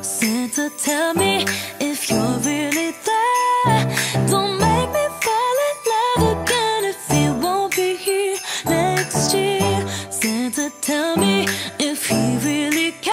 Santa, tell me if you're really there. Don't make me fall in love again.